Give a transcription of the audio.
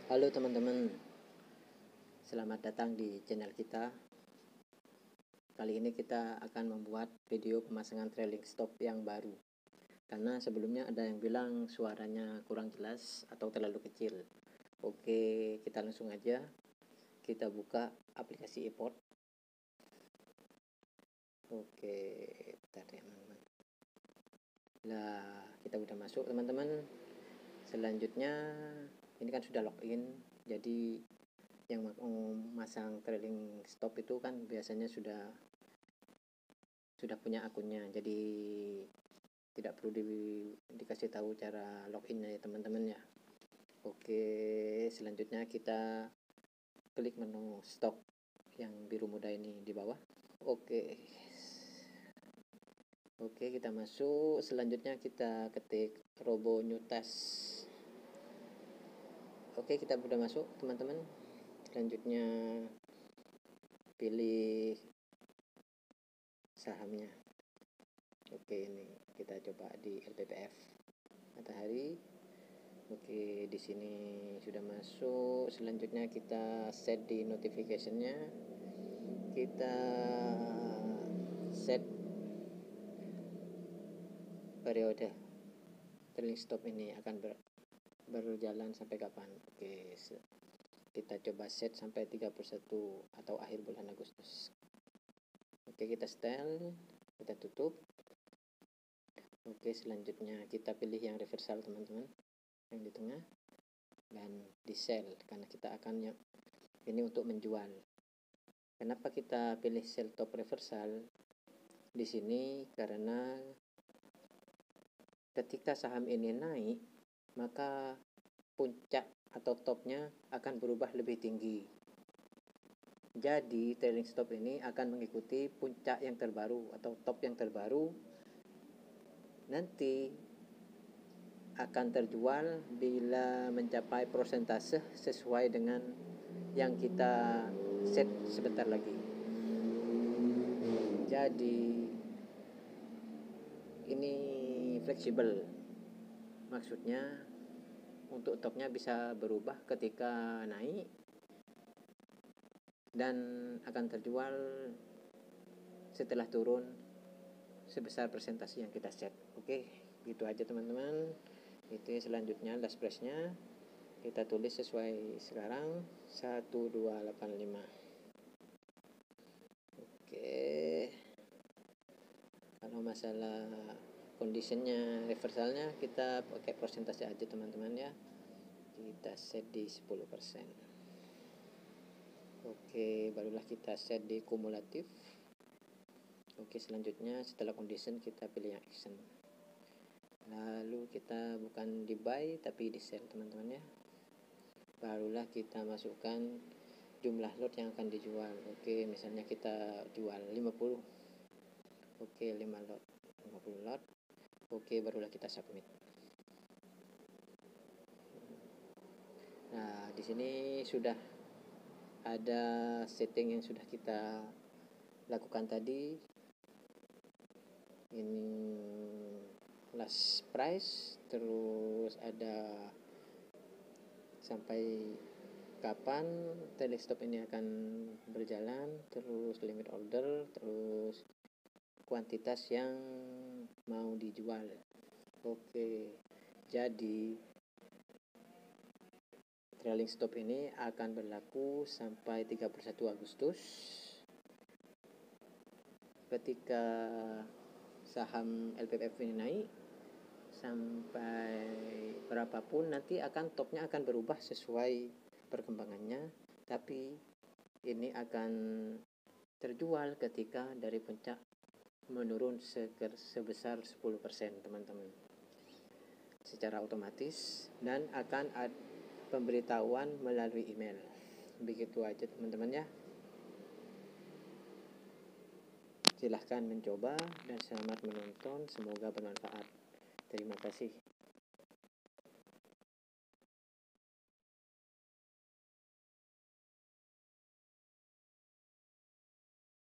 Halo teman-teman, selamat datang di channel kita. Kali ini kita akan membuat video pemasangan trailing stop yang baru. Karena sebelumnya ada yang bilang suaranya kurang jelas atau terlalu kecil. Oke, kita langsung aja. Kita buka aplikasi ePort. Oke, bentar ya teman-teman. Nah, kita udah masuk teman-teman. Selanjutnya, ini kan sudah login. Jadi yang mau masang trailing stop itu kan biasanya sudah punya akunnya, jadi tidak perlu dikasih tahu cara loginnya ya teman-teman ya. Oke, selanjutnya kita klik menu stop yang biru muda ini di bawah. Oke, kita masuk. Selanjutnya kita ketik Robo New Task. Oke, kita sudah masuk teman-teman. Selanjutnya pilih sahamnya. Oke, ini kita coba di LPPF Matahari. Oke, di sini sudah masuk. Selanjutnya kita set di notification-nya. Kita set periode trailing stop ini akan berjalan sampai kapan. Oke, kita coba set sampai 31 atau akhir bulan Agustus. Oke, kita setel, kita tutup. Oke, selanjutnya kita pilih yang reversal teman-teman, yang di tengah, dan di sell karena kita akan ini untuk menjual. Kenapa kita pilih sell top reversal di sini? Karena ketika saham ini naik, maka puncak atau topnya akan berubah lebih tinggi. Jadi trailing stop ini akan mengikuti puncak yang terbaru atau top yang terbaru. Nanti akan terjual bila mencapai persentase sesuai dengan yang kita set sebentar lagi. Jadi ini fleksibel, maksudnya untuk topnya bisa berubah ketika naik dan akan terjual setelah turun sebesar persentase yang kita set. Oke, gitu aja teman-teman. Itu selanjutnya last price-nya kita tulis sesuai sekarang 1285. Oke, kalau masalah conditionnya reversalnya kita pakai persentase aja teman-teman ya, kita set di 10%. Oke, barulah kita set di kumulatif. Oke, selanjutnya setelah condition kita pilih yang action, lalu kita bukan di buy tapi di sell teman-teman ya. Barulah kita masukkan jumlah lot yang akan dijual. Oke, misalnya kita jual 50. Oke, 5 lot, 50 lot. Oke, barulah kita submit. Nah, di sini sudah ada setting yang sudah kita lakukan tadi. Ini last price, terus ada sampai kapan trailing stop ini akan berjalan, terus limit order, terus kuantitas yang mau dijual. Oke, jadi trailing stop ini akan berlaku sampai 31 Agustus. Ketika saham LPPF ini naik sampai berapapun, nanti akan topnya akan berubah sesuai perkembangannya, tapi ini akan terjual ketika dari puncak menurun sebesar 10% teman-teman, secara otomatis, dan akan ada pemberitahuan melalui email. Begitu aja teman-teman ya. Silahkan mencoba dan selamat menonton, semoga bermanfaat. Terima kasih.